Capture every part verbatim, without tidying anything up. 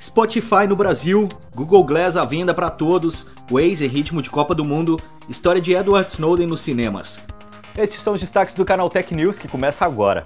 Spotify no Brasil, Google Glass à venda para todos, Waze em ritmo de Copa do Mundo, história de Edward Snowden nos cinemas. Estes são os destaques do canal Tech News, que começa agora.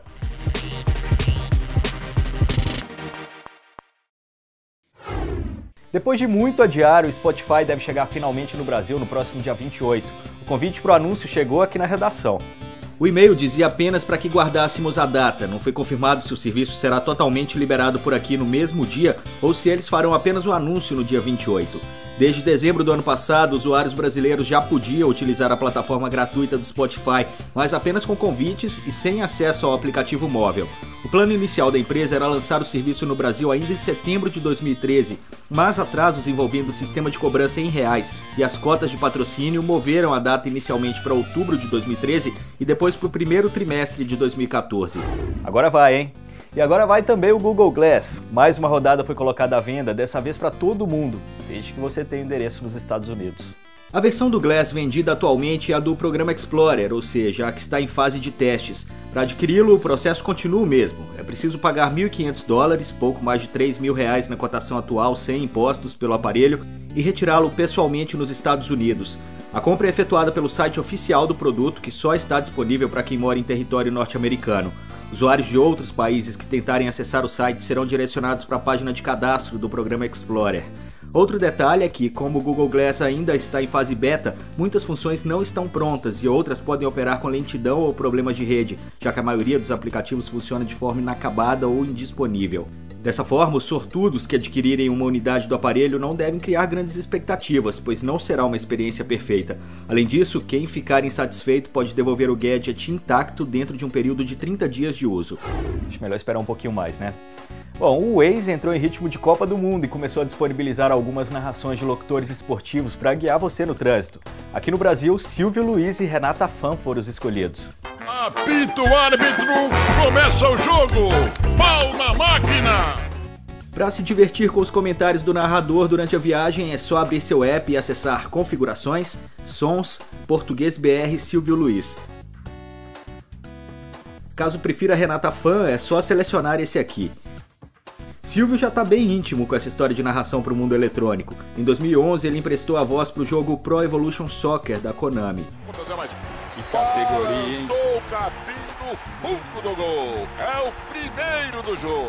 Depois de muito adiar, o Spotify deve chegar finalmente no Brasil no próximo dia vinte e oito. O convite para o anúncio chegou aqui na redação. O e-mail dizia apenas para que guardássemos a data. Não foi confirmado se o serviço será totalmente liberado por aqui no mesmo dia ou se eles farão apenas o anúncio no dia vinte e oito. Desde dezembro do ano passado, usuários brasileiros já podiam utilizar a plataforma gratuita do Spotify, mas apenas com convites e sem acesso ao aplicativo móvel. O plano inicial da empresa era lançar o serviço no Brasil ainda em setembro de dois mil e treze, mas atrasos envolvendo o sistema de cobrança em reais e as cotas de patrocínio moveram a data inicialmente para outubro de dois mil e treze e depois para o primeiro trimestre de dois mil e quatorze. Agora vai, hein? E agora vai também o Google Glass. Mais uma rodada foi colocada à venda, dessa vez para todo mundo, desde que você tenha endereço nos Estados Unidos. A versão do Glass vendida atualmente é a do programa Explorer, ou seja, a que está em fase de testes. Para adquiri-lo, o processo continua o mesmo. É preciso pagar mil e quinhentos dólares, pouco mais de três mil reais na cotação atual, sem impostos pelo aparelho, e retirá-lo pessoalmente nos Estados Unidos. A compra é efetuada pelo site oficial do produto, que só está disponível para quem mora em território norte-americano. Usuários de outros países que tentarem acessar o site serão direcionados para a página de cadastro do programa Explorer. Outro detalhe é que, como o Google Glass ainda está em fase beta, muitas funções não estão prontas e outras podem operar com lentidão ou problemas de rede, já que a maioria dos aplicativos funciona de forma inacabada ou indisponível. Dessa forma, os sortudos que adquirirem uma unidade do aparelho não devem criar grandes expectativas, pois não será uma experiência perfeita. Além disso, quem ficar insatisfeito pode devolver o gadget intacto dentro de um período de trinta dias de uso. Acho melhor esperar um pouquinho mais, né? Bom, o Waze entrou em ritmo de Copa do Mundo e começou a disponibilizar algumas narrações de locutores esportivos para guiar você no trânsito. Aqui no Brasil, Silvio Luiz e Renata Fã foram os escolhidos. Apita o árbitro, começa o jogo, pau na máquina! Para se divertir com os comentários do narrador durante a viagem, é só abrir seu app e acessar Configurações, Sons, Português B R Silvio Luiz. Caso prefira Renata Fã, é só selecionar esse aqui. Silvio já está bem íntimo com essa história de narração para o mundo eletrônico. Em dois mil e onze, ele emprestou a voz para o jogo Pro Evolution Soccer da Konami. Que categoria, hein? Passou o capim no fundo do gol. É o primeiro do jogo.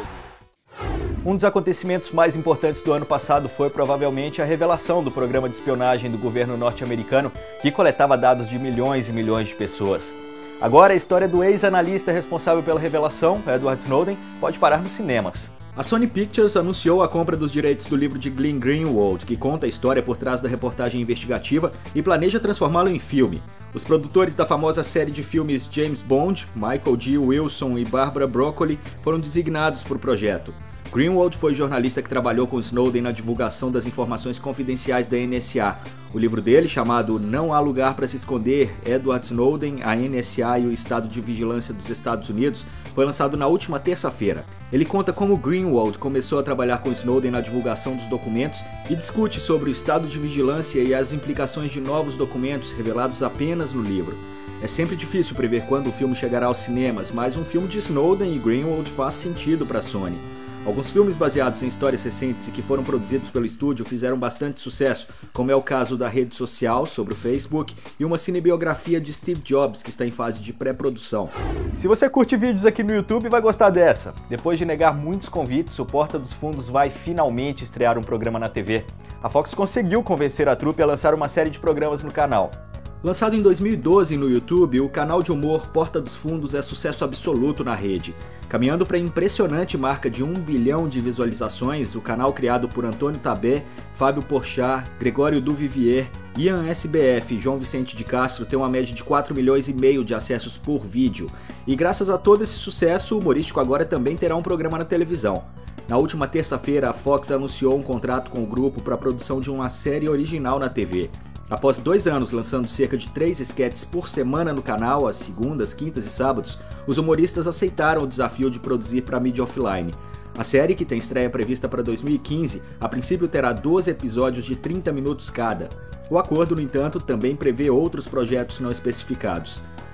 Um dos acontecimentos mais importantes do ano passado foi provavelmente a revelação do programa de espionagem do governo norte-americano que coletava dados de milhões e milhões de pessoas. Agora a história do ex-analista responsável pela revelação, Edward Snowden, pode parar nos cinemas. A Sony Pictures anunciou a compra dos direitos do livro de Glenn Greenwald, que conta a história por trás da reportagem investigativa e planeja transformá-lo em filme. Os produtores da famosa série de filmes James Bond, Michael G. Wilson e Barbara Broccoli, foram designados para o projeto. Greenwald foi jornalista que trabalhou com Snowden na divulgação das informações confidenciais da N S A. O livro dele, chamado Não Há Lugar para se Esconder, Edward Snowden, a N S A e o Estado de Vigilância dos Estados Unidos, foi lançado na última terça-feira. Ele conta como Greenwald começou a trabalhar com Snowden na divulgação dos documentos e discute sobre o estado de vigilância e as implicações de novos documentos revelados apenas no livro. É sempre difícil prever quando o filme chegará aos cinemas, mas um filme de Snowden e Greenwald faz sentido para a Sony. Alguns filmes baseados em histórias recentes e que foram produzidos pelo estúdio fizeram bastante sucesso, como é o caso da rede social sobre o Facebook e uma cinebiografia de Steve Jobs que está em fase de pré-produção. Se você curte vídeos aqui no YouTube, vai gostar dessa. Depois de negar muitos convites, o Porta dos Fundos vai finalmente estrear um programa na T V. A Fox conseguiu convencer a trupe a lançar uma série de programas no canal. Lançado em dois mil e doze no YouTube, o canal de humor Porta dos Fundos é sucesso absoluto na rede. Caminhando para a impressionante marca de um bilhão de visualizações, o canal criado por Antônio Tabé, Fábio Porchat, Gregório Duvivier, Ian S B F e João Vicente de Castro tem uma média de quatro milhões e meio de acessos por vídeo. E graças a todo esse sucesso, o humorístico agora também terá um programa na televisão. Na última terça-feira, a Fox anunciou um contrato com o grupo para a produção de uma série original na T V. Após dois anos lançando cerca de três esquetes por semana no canal, às segundas, quintas e sábados, os humoristas aceitaram o desafio de produzir para a mídia offline. A série, que tem estreia prevista para dois mil e quinze, a princípio terá doze episódios de trinta minutos cada. O acordo, no entanto, também prevê outros projetos não especificados.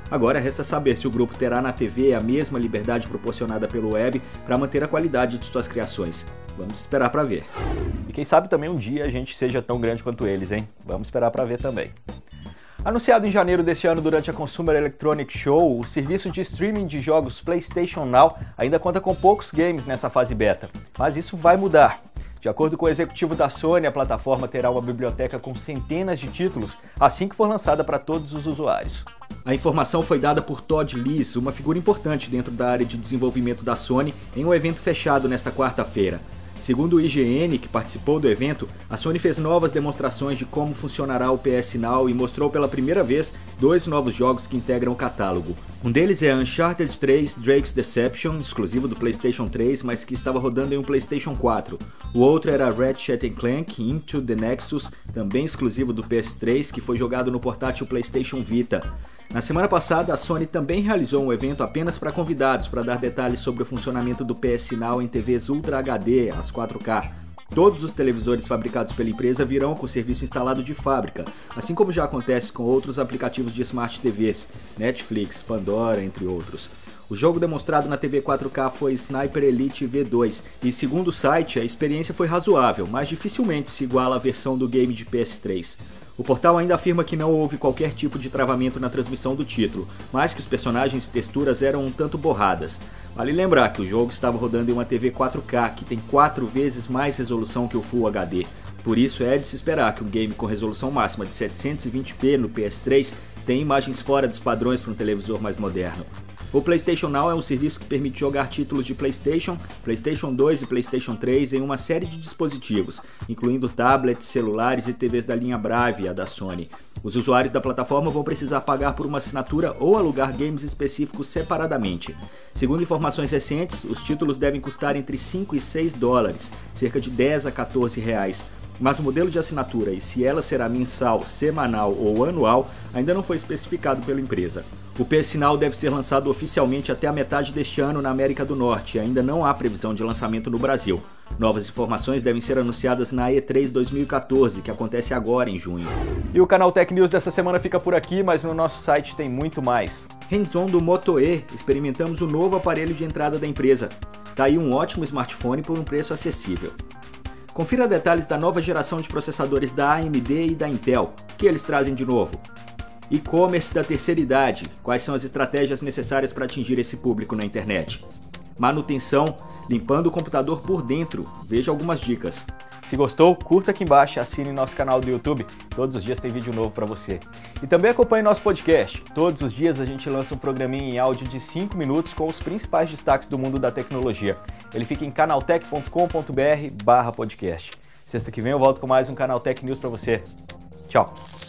Agora resta saber se o grupo terá na T V a mesma liberdade proporcionada pelo web para manter a qualidade de suas criações. Vamos esperar para ver. E quem sabe também um dia a gente seja tão grande quanto eles, hein? Vamos esperar para ver também. Anunciado em janeiro deste ano durante a Consumer Electronics Show, o serviço de streaming de jogos PlayStation Now ainda conta com poucos games nessa fase beta, mas isso vai mudar. De acordo com o executivo da Sony, a plataforma terá uma biblioteca com centenas de títulos assim que for lançada para todos os usuários. A informação foi dada por Todd Lees, uma figura importante dentro da área de desenvolvimento da Sony, em um evento fechado nesta quarta-feira. Segundo o I G N, que participou do evento, a Sony fez novas demonstrações de como funcionará o P S Now e mostrou pela primeira vez dois novos jogos que integram o catálogo. Um deles é Uncharted três Drake's Deception, exclusivo do PlayStation três, mas que estava rodando em um PlayStation quatro. O outro era Ratchet and Clank Into the Nexus, também exclusivo do P S três, que foi jogado no portátil PlayStation Vita. Na semana passada, a Sony também realizou um evento apenas para convidados para dar detalhes sobre o funcionamento do P S Now em T Vs Ultra H D, as quatro K. Todos os televisores fabricados pela empresa virão com o serviço instalado de fábrica, assim como já acontece com outros aplicativos de Smart T Vs, Netflix, Pandora, entre outros. O jogo demonstrado na T V quatro K foi Sniper Elite V dois, e segundo o site, a experiência foi razoável, mas dificilmente se iguala à versão do game de P S três. O portal ainda afirma que não houve qualquer tipo de travamento na transmissão do título, mas que os personagens e texturas eram um tanto borradas. Vale lembrar que o jogo estava rodando em uma T V quatro K, que tem quatro vezes mais resolução que o Full H D. Por isso é de se esperar que um game com resolução máxima de setecentos e vinte p no P S três tenha imagens fora dos padrões para um televisor mais moderno. O PlayStation Now é um serviço que permite jogar títulos de PlayStation, PlayStation dois e PlayStation três em uma série de dispositivos, incluindo tablets, celulares e T Vs da linha Bravia da Sony. Os usuários da plataforma vão precisar pagar por uma assinatura ou alugar games específicos separadamente. Segundo informações recentes, os títulos devem custar entre cinco e seis dólares, cerca de dez a quatorze reais. Mas o modelo de assinatura e se ela será mensal, semanal ou anual ainda não foi especificado pela empresa. O P S Now deve ser lançado oficialmente até a metade deste ano na América do Norte e ainda não há previsão de lançamento no Brasil. Novas informações devem ser anunciadas na E três dois mil e quatorze, que acontece agora em junho. E o canal Tech News dessa semana fica por aqui, mas no nosso site tem muito mais. Hands-on do Moto E, experimentamos o novo aparelho de entrada da empresa. Tá aí um ótimo smartphone por um preço acessível. Confira detalhes da nova geração de processadores da A M D e da Intel. O que eles trazem de novo? E-commerce da terceira idade. Quais são as estratégias necessárias para atingir esse público na internet? Manutenção, limpando o computador por dentro. Veja algumas dicas. Se gostou, curta aqui embaixo e assine nosso canal do YouTube. Todos os dias tem vídeo novo para você. E também acompanhe nosso podcast. Todos os dias a gente lança um programinha em áudio de cinco minutos com os principais destaques do mundo da tecnologia. Ele fica em canaltech ponto com ponto br barra podcast. Sexta que vem eu volto com mais um Canal Tech News para você. Tchau!